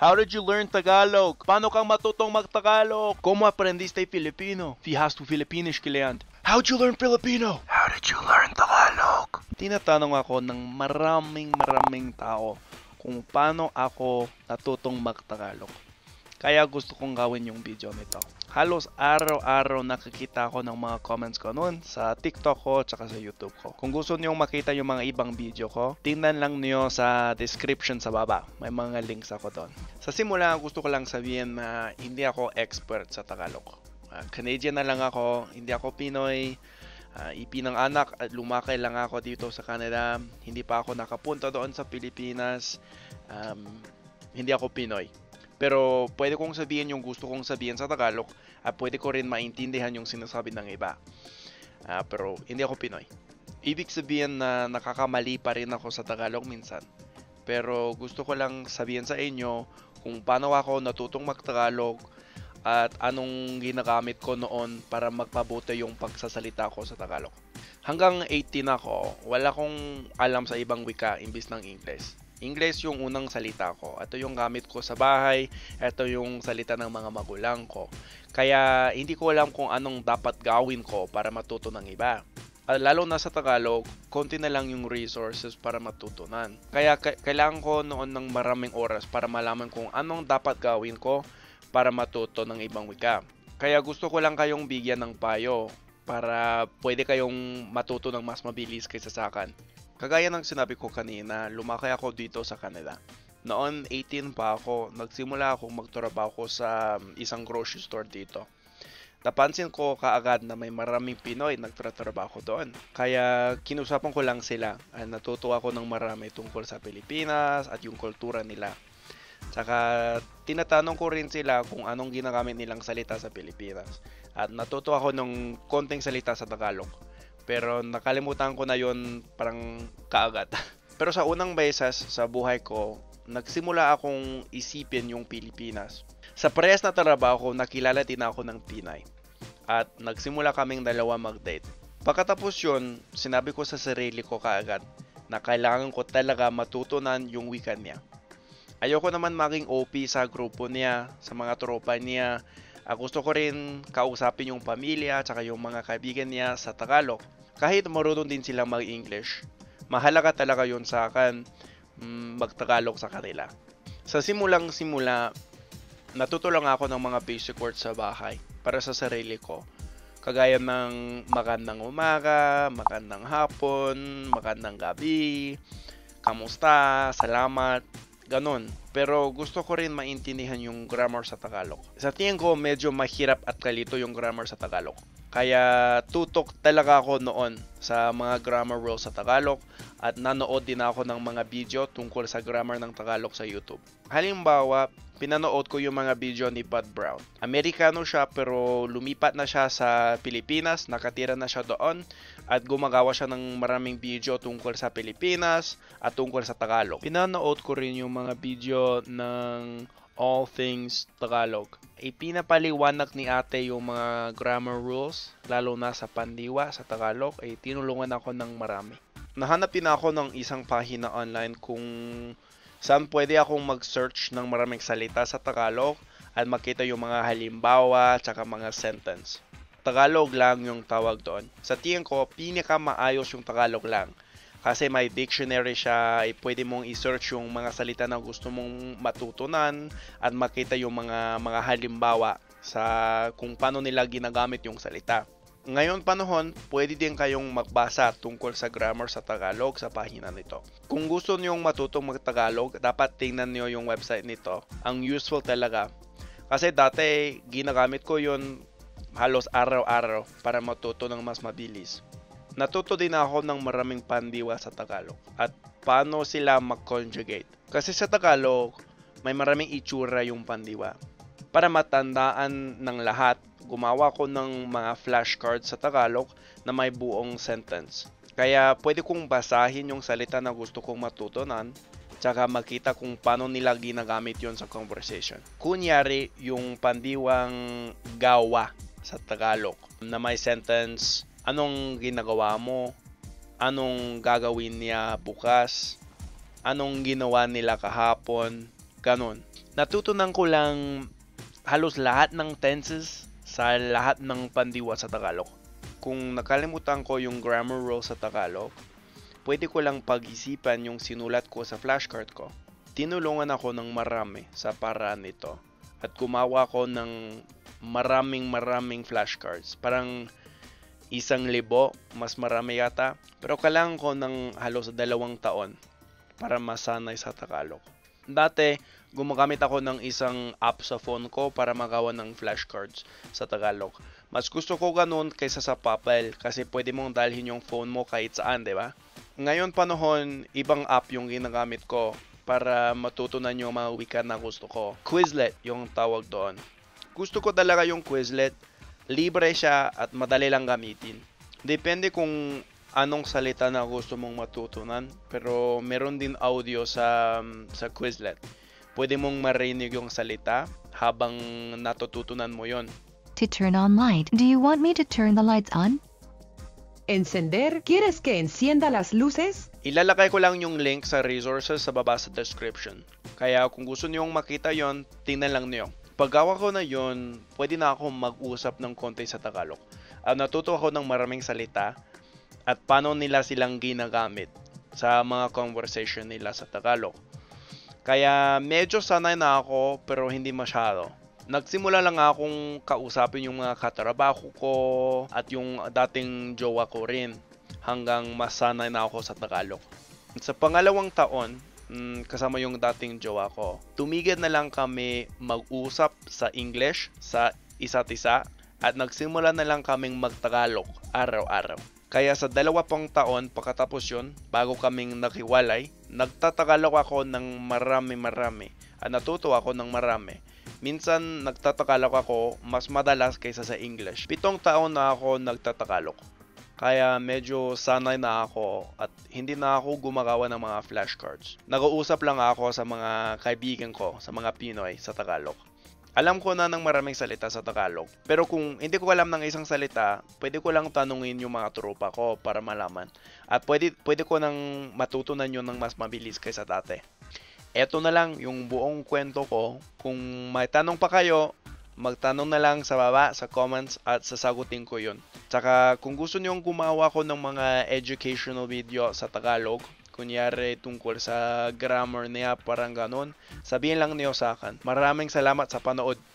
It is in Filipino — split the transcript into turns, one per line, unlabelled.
How did you learn Tagalog? Paano kang matutong mag-Tagalog? Como aprendiste Filipino? Wie hast du Filipinisch gelernt? How'd you learn Filipino? How did you learn Tagalog? Tinatanong ako ng maraming tao kung paano ako natutong mag-Tagalog. Kaya gusto kong gawin yung video nito. Halos araw-araw nakikita ko ng mga comments ko noon sa TikTok ko tsaka sa YouTube ko. Kung gusto niyo makita yung mga ibang video ko, tingnan lang niyo sa description sa baba. May mga links ako doon. Sa simula, gusto ko lang sabihin na hindi ako expert sa Tagalog. Canadian na lang ako, hindi ako Pinoy. Ipinanganak at lumaki lang ako dito sa Canada. Hindi pa ako nakapunta doon sa Pilipinas. Hindi ako Pinoy. Pero pwede kong sabihin yung gusto kong sabihin sa Tagalog at pwede ko rin maintindihan yung sinasabi ng iba. Pero hindi ako Pinoy. Ibig sabihin na nakakamali pa rin ako sa Tagalog minsan. Pero gusto ko lang sabihin sa inyo kung paano ako natutong mag-Tagalog at anong ginagamit ko noon para magpabuti yung pagsasalita ko sa Tagalog. Hanggang 18 ako, wala kong alam sa ibang wika imbis ng English. English yung unang salita ko. Ito yung gamit ko sa bahay. Ito yung salita ng mga magulang ko. Kaya hindi ko alam kung anong dapat gawin ko para matuto ng iba. Lalo na sa Tagalog, konti na lang yung resources para matutunan. Kaya kailangan ko noon ng maraming oras para malaman kung anong dapat gawin ko para matuto ng ibang wika. Kaya gusto ko lang kayong bigyan ng payo para pwede kayong matuto ng mas mabilis kaysa sa akin. Kagaya ng sinabi ko kanina, lumaki ako dito sa Canada. Noon 18 pa ako, nagsimula akong magtrabaho sa isang grocery store dito. Napansin ko kaagad na may maraming Pinoy nagtatrabaho doon. Kaya kinusapan ko lang sila. Natuto ako ng marami tungkol sa Pilipinas at yung kultura nila. Tsaka tinatanong ko rin sila kung anong ginagamit nilang salita sa Pilipinas. At natuto ako ng konting salita sa Tagalog. Pero nakalimutan ko na yon parang kaagad. Pero sa unang beses sa buhay ko, nagsimula akong isipin yung Pilipinas. Sa parehas na trabaho, nakilala din ako ng Pinay. At nagsimula kaming dalawa mag-date. Pagkatapos yun, sinabi ko sa sarili ko kaagad na kailangan ko talaga matutunan yung wika niya. Ayoko naman maging OP sa grupo niya, sa mga tropa niya. Gusto ko rin kausapin yung pamilya at yung mga kaibigan niya sa Tagalog. Kahit marunong din silang mag-English, mahalaga talaga yun sa akin mag-Tagalog sa kanila. Sa simula, natuto lang ako ng mga basic words sa bahay para sa sarili ko. Kagaya ng magandang umaga, magandang hapon, magandang gabi, kamusta, salamat, ganon. Pero gusto ko rin maintindihan yung grammar sa Tagalog. Sa tingin ko, medyo mahirap at kalito yung grammar sa Tagalog. Kaya tutok talaga ako noon sa mga grammar rules sa Tagalog at nanood din ako ng mga video tungkol sa grammar ng Tagalog sa YouTube. Halimbawa, pinanood ko yung mga video ni Bud Brown. Amerikano siya pero lumipat na siya sa Pilipinas, nakatira na siya doon at gumagawa siya ng maraming video tungkol sa Pilipinas at tungkol sa Tagalog. Pinanood ko rin yung mga video ng All Things Tagalog. Pinapaliwanag ni ate yung mga grammar rules, lalo na sa pandiwa sa Tagalog, tinulungan ako ng marami. Nahanap din ako ng isang pahina online kung saan pwede akong mag-search ng maraming salita sa Tagalog at makita yung mga halimbawa at mga sentence. Tagalog lang yung tawag doon. Sa tingin ko, pinakamaayos yung Tagalog lang. Kasi may dictionary siya, pwede mong i-search yung mga salita na gusto mong matutunan at makita yung mga halimbawa sa kung paano nila ginagamit yung salita. Ngayon panahon, pwede din kayong magbasa tungkol sa grammar sa Tagalog sa pahina nito. Kung gusto niyong matutong mag-Tagalog, dapat tingnan niyo yung website nito. Ang useful talaga. Kasi dati, ginagamit ko yun halos araw-araw para matuto ng mas mabilis. Natuto din ako ng maraming pandiwa sa Tagalog at paano sila mag-conjugate. Kasi sa Tagalog, may maraming itsura yung pandiwa. Para matandaan ng lahat, gumawa ko ng mga flashcards sa Tagalog na may buong sentence. Kaya pwede kong basahin yung salita na gusto kong matutunan tsaka makita kung paano nila ginagamit yon sa conversation. Kunyari, yung pandiwang gawa sa Tagalog na may sentence, anong ginagawa mo? Anong gagawin niya bukas? Anong ginawa nila kahapon? Ganon. Natutunan ko lang halos lahat ng tenses sa lahat ng pandiwa sa Tagalog. Kung nakalimutan ko yung grammar rule sa Tagalog, pwede ko lang pag-isipan yung sinulat ko sa flashcard ko. Tinulungan ako ng marami sa paraan nito at gumawa ko ng maraming flashcards. Parang 1,000, mas marami yata. Pero kailangan ko ng halos 2 taon para masanay sa Tagalog. Dati, gumagamit ako ng isang app sa phone ko para magawa ng flashcards sa Tagalog. Mas gusto ko ganun kaysa sa papel kasi pwede mong dalhin yung phone mo kahit saan, di ba? Ngayon panahon, ibang app yung ginagamit ko para matutunan yung mga wika na gusto ko. Quizlet yung tawag doon. Gusto ko talaga yung Quizlet. Libre siya at madali lang gamitin. Depende kung anong salita na gusto mong matutunan. Pero meron din audio sa Quizlet. Pwede mong marinig yung salita habang natututunan mo yon.
To turn on light, do you want me to turn the lights on?
Encender, ¿quieres que encienda las luces?
Ilalagay ko lang yung link sa resources sa baba sa description. Kaya kung gusto niyong makita yon, tingnan lang niyo. Paggawa ko na yon, pwede na ako mag-usap ng konti sa Tagalog. Natuto ako ng maraming salita at paano nila silang ginagamit sa mga conversation nila sa Tagalog. Kaya medyo sanay na ako pero hindi masyado. Nagsimula lang akong kausapin yung mga katrabaho ko at yung dating jowa ko rin hanggang masanay na ako sa Tagalog. Sa pangalawang taon, kasama yung dating jowa ko, tumigil na lang kami mag-usap sa English sa isa't isa at nagsimula na lang kaming mag-Tagalog araw-araw. Kaya sa 2 pang taon pagkatapos yun, bago kaming nakiwalay, nagtatagalog ako ng marami at natuto ako ng marami. Minsan nagtatagalog ako mas madalas kaysa sa English. 7 taon na ako nagtatagalog. Kaya medyo sanay na ako at hindi na ako gumagawa ng mga flashcards. Nag-uusap lang ako sa mga kaibigan ko, sa mga Pinoy sa Tagalog. Alam ko na ng maraming salita sa Tagalog. Pero kung hindi ko alam ng isang salita, pwede ko lang tanungin yung mga tropa ko para malaman. At pwede ko nang matutunan yun ng mas mabilis kaysa dati. Eto na lang yung buong kwento ko. Kung may tanong pa kayo, magtanong na lang sa baba, sa comments at sasagutin ko yun. Tsaka kung gusto nyo gumawa ko ng mga educational video sa Tagalog, kunyari tungkol sa grammar niya, parang ganon, sabihin lang niyo sa akin. Maraming salamat sa panood.